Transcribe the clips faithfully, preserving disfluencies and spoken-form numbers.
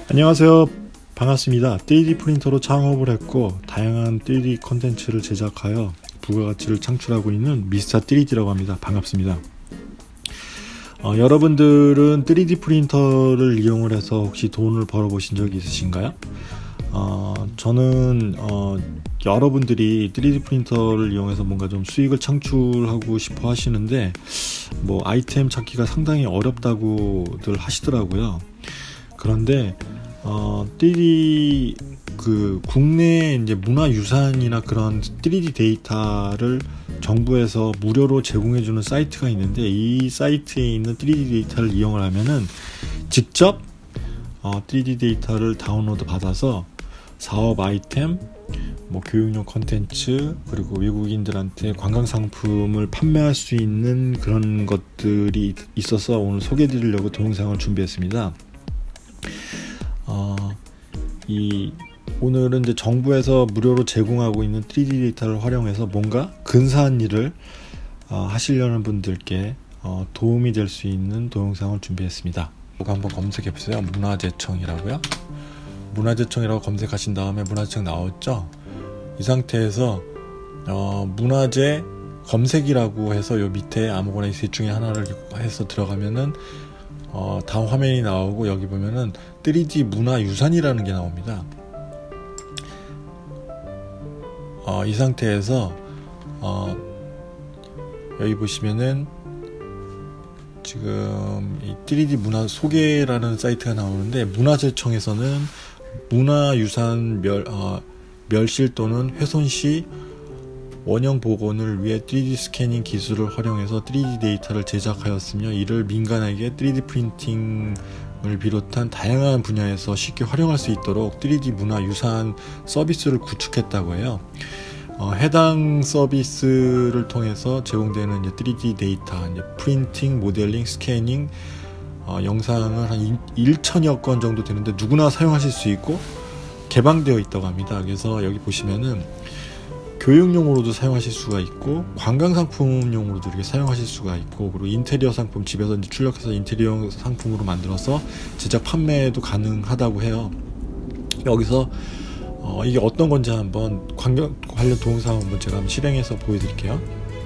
안녕하세요. 반갑습니다. 쓰리디 프린터로 창업을 했고 다양한 쓰리디 콘텐츠를 제작하여 부가가치를 창출하고 있는 미스터 쓰리디라고 합니다. 반갑습니다. 어, 여러분들은 쓰리디 프린터를 이용을 해서 혹시 돈을 벌어보신 적이 있으신가요? 어, 저는 어, 여러분들이 쓰리디 프린터를 이용해서 뭔가 좀 수익을 창출하고 싶어 하시는데 뭐 아이템 찾기가 상당히 어렵다고들 하시더라고요. 그런데 어, 쓰리디 그 국내 이제 문화유산이나 그런 쓰리디 데이터를 정부에서 무료로 제공해주는 사이트가 있는데, 이 사이트에 있는 쓰리디 데이터를 이용을 하면은 직접 어, 쓰리디 데이터를 다운로드 받아서 사업 아이템, 뭐 교육용 컨텐츠, 그리고 외국인들한테 관광 상품을 판매할 수 있는 그런 것들이 있어서 오늘 소개해드리려고 동영상을 준비했습니다. 어, 이 오늘은 이제 정부에서 무료로 제공하고 있는 쓰리디 데이터를 활용해서 뭔가 근사한 일을 어, 하시려는 분들께 어, 도움이 될 수 있는 동영상을 준비했습니다. 이거 한번 검색해 보세요. 문화재청이라고요. 문화재청이라고 검색하신 다음에 문화재청 나왔죠. 이 상태에서 어, 문화재 검색이라고 해서 요 밑에 아무거나 이 셋 중에 하나를 해서 들어가면은 어, 다음 화면이 나오고, 여기 보면은 쓰리디 문화유산이라는 게 나옵니다. 어, 이 상태에서 어, 여기 보시면은 지금 이 쓰리디 문화 소개라는 사이트가 나오는데, 문화재청에서는 문화유산 멸, 어, 멸실 또는 훼손 시 원형 복원을 위해 쓰리디 스캐닝 기술을 활용해서 쓰리디 데이터를 제작하였으며, 이를 민간에게 쓰리디 프린팅을 비롯한 다양한 분야에서 쉽게 활용할 수 있도록 쓰리디 문화유산 서비스를 구축했다고 해요. 어, 해당 서비스를 통해서 제공되는 이제 쓰리디 데이터, 이제 프린팅, 모델링, 스캐닝, 어, 영상을 한 천여 건 정도 되는데 누구나 사용하실 수 있고 개방되어 있다고 합니다. 그래서 여기 보시면은 교육용으로도 사용하실 수가 있고, 관광상품용으로도 이렇게 사용하실 수가 있고, 그리고 인테리어 상품, 집에서 이제 출력해서 인테리어 상품으로 만들어서 제작 판매도 가능하다고 해요. 여기서 어, 이게 어떤 건지 한번 관련, 관련 동영상 한번 제가 한번 실행해서 보여드릴게요.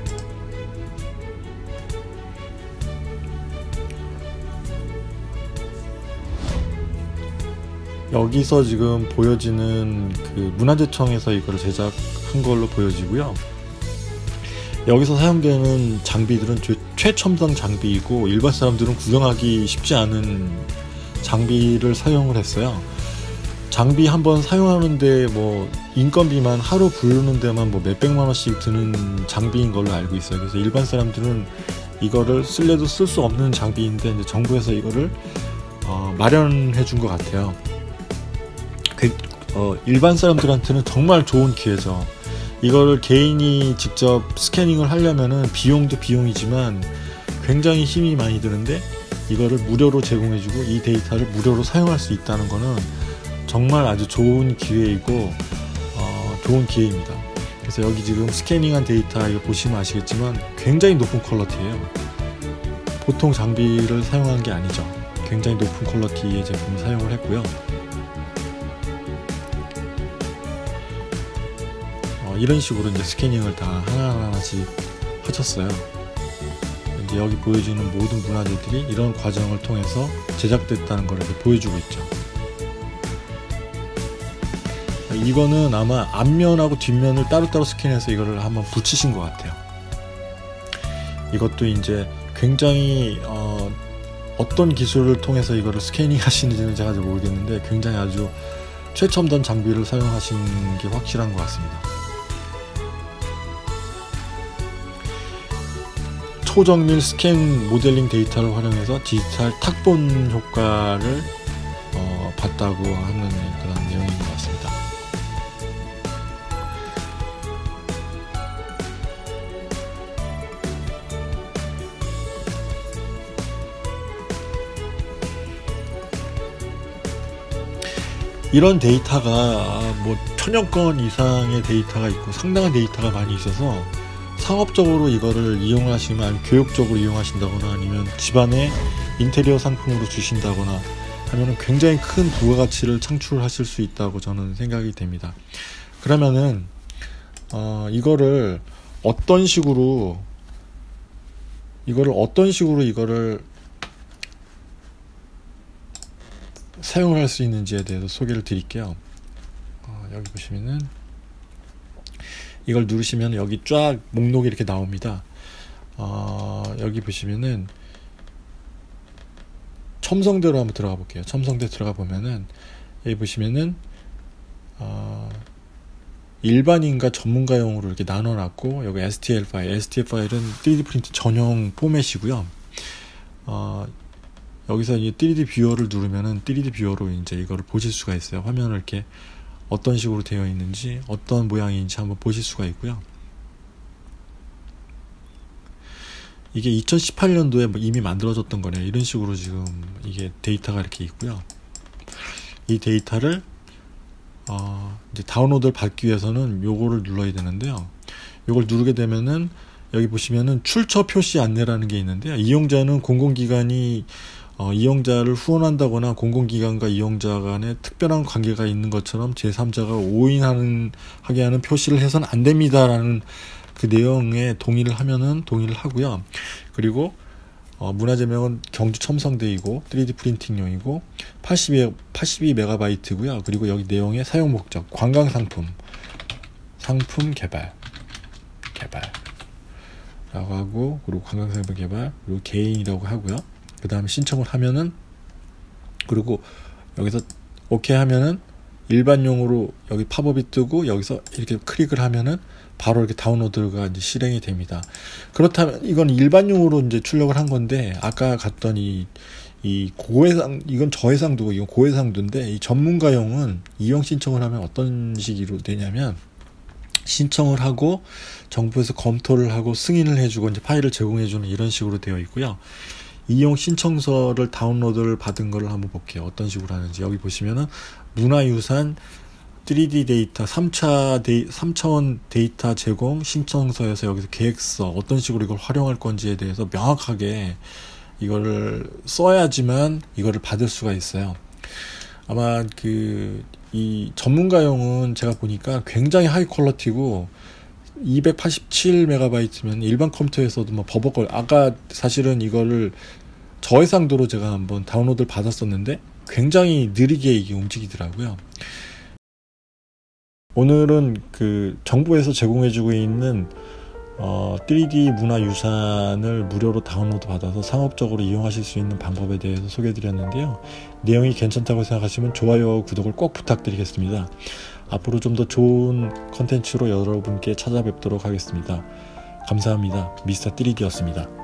여기서 지금 보여지는 그 문화재청에서 이거를 제작한 걸로 보여지고요. 여기서 사용되는 장비들은 최첨단 장비이고, 일반 사람들은 구경하기 쉽지 않은 장비를 사용을 했어요. 장비 한번 사용하는데 뭐 인건비만 하루 부르는 데만 뭐 몇백만 원씩 드는 장비인 걸로 알고 있어요. 그래서 일반 사람들은 이거를 쓸래도 쓸 수 없는 장비인데, 이제 정부에서 이거를 어, 마련해 준 것 같아요. 어, 일반 사람들한테는 정말 좋은 기회죠. 이거를 개인이 직접 스캐닝을 하려면은 비용도 비용이지만 굉장히 힘이 많이 드는데, 이거를 무료로 제공해주고 이 데이터를 무료로 사용할 수 있다는 거는 정말 아주 좋은 기회이고 어, 좋은 기회입니다. 그래서 여기 지금 스캐닝한 데이터 이거 보시면 아시겠지만 굉장히 높은 퀄리티예요. 보통 장비를 사용한 게 아니죠. 굉장히 높은 퀄리티의 제품을 사용을 했고요. 이런 식으로 이제 스캐닝을 다 하나하나씩 하셨어요. 이제 여기 보여주는 모든 문화재들이 이런 과정을 통해서 제작됐다는 걸 이렇게 보여주고 있죠. 이거는 아마 앞면하고 뒷면을 따로따로 스캔해서 이거를 한번 붙이신 것 같아요. 이것도 이제 굉장히 어, 어떤 기술을 통해서 이거를 스캐닝 하시는지는 제가 잘 모르겠는데, 굉장히 아주 최첨단 장비를 사용하신 게 확실한 것 같습니다. 초정밀 스캔 모델링 데이터를 활용해서 디지털 탁본 효과를 어, 봤다고 하는 그런 내용인 것 같습니다. 이런 데이터가 뭐 천여 건 이상의 데이터가 있고 상당한 데이터가 많이 있어서 상업적으로 이거를 이용하시면, 아니면 교육적으로 이용하신다거나, 아니면 집안에 인테리어 상품으로 주신다거나 하면은 굉장히 큰 부가가치를 창출하실 수 있다고 저는 생각이 됩니다. 그러면은 어, 이거를 어떤 식으로 이거를 어떤 식으로 이거를 사용을 할 수 있는지에 대해서 소개를 드릴게요. 어, 여기 보시면은 이걸 누르시면 여기 쫙 목록이 이렇게 나옵니다. 어, 여기 보시면은 첨성대로 한번 들어가 볼게요. 첨성대 들어가 보면은 여기 보시면은 어, 일반인과 전문가용으로 이렇게 나눠놨고, 여기 에스티엘 파일, 에스티엘 파일은 쓰리디 프린트 전용 포맷이고요. 어, 여기서 이 쓰리디 뷰어를 누르면은 쓰리디 뷰어로 이제 이거를 보실 수가 있어요. 화면을 이렇게 어떤 식으로 되어 있는지, 어떤 모양인지 한번 보실 수가 있고요. 이게 이천십팔 년도에 이미 만들어졌던 거네요. 이런 식으로 지금 이게 데이터가 이렇게 있고요. 이 데이터를 어, 이제 다운로드를 받기 위해서는 요거를 눌러야 되는데요. 요걸 누르게 되면은 여기 보시면은 출처 표시 안내라는 게 있는데요. 이용자는 공공기관이 어, 이용자를 후원한다거나 공공기관과 이용자 간에 특별한 관계가 있는 것처럼 제삼자가 오인하는 하게 하는 표시를 해서는 안 됩니다라는 그 내용에 동의를 하면은 동의를 하고요. 그리고 어, 문화재명은 경주 첨성대이고 쓰리디 프린팅용이고 팔십이 메가바이트고요. 그리고 여기 내용의 사용 목적, 관광 상품, 상품 개발, 개발라고 하고, 그리고 관광 상품 개발, 그리고 개인이라고 하고요. 그 다음에 신청을 하면은, 그리고 여기서 오케이 하면은 일반용으로 여기 팝업이 뜨고, 여기서 이렇게 클릭을 하면은 바로 이렇게 다운로드가 이제 실행이 됩니다. 그렇다면 이건 일반용으로 이제 출력을 한 건데, 아까 갔던 이, 이 고해상, 이건 저해상도고 이건 고해상도인데, 이 전문가용은 이용 신청을 하면 어떤 식으로 되냐면, 신청을 하고 정부에서 검토를 하고 승인을 해주고 이제 파일을 제공해주는 이런 식으로 되어 있고요. 이용 신청서를 다운로드를 받은 거를 한번 볼게요. 어떤 식으로 하는지. 여기 보시면은 문화유산 쓰리디 데이터 삼 차 데이, 삼 차원 데이터 제공 신청서에서 여기서 계획서 어떤 식으로 이걸 활용할 건지에 대해서 명확하게 이거를 써야지만 이거를 받을 수가 있어요. 아마 그 이 전문가용은 제가 보니까 굉장히 하이 퀄리티고 이백팔십칠 메가바이트면 일반 컴퓨터에서도 뭐 버벅거려. 아까 사실은 이거를 저해상도로 제가 한번 다운로드를 받았었는데 굉장히 느리게 이게 움직이더라고요. 오늘은 그 정부에서 제공해주고 있는 어, 쓰리디 문화유산을 무료로 다운로드 받아서 상업적으로 이용하실 수 있는 방법에 대해서 소개해드렸는데요. 내용이 괜찮다고 생각하시면 좋아요와 구독을 꼭 부탁드리겠습니다. 앞으로 좀 더 좋은 컨텐츠로 여러분께 찾아뵙도록 하겠습니다. 감사합니다. 미스터 쓰리디였습니다.